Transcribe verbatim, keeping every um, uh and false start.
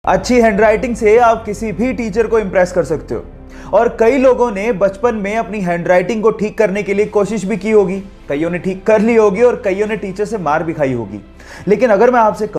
अच्छी हैंडराइटिंग से आप किसी भी टीचर को इंप्रेस कर सकते हो। और कई लोगों ने बचपन में अपनी हैंडराइटिंग को ठीक करने के लिए कोशिश भी की होगी, कईयों ने ठीक कर ली होगी और कईयों ने टीचर से मार भी खाई होगी। लेकिन अगर मैं आपसे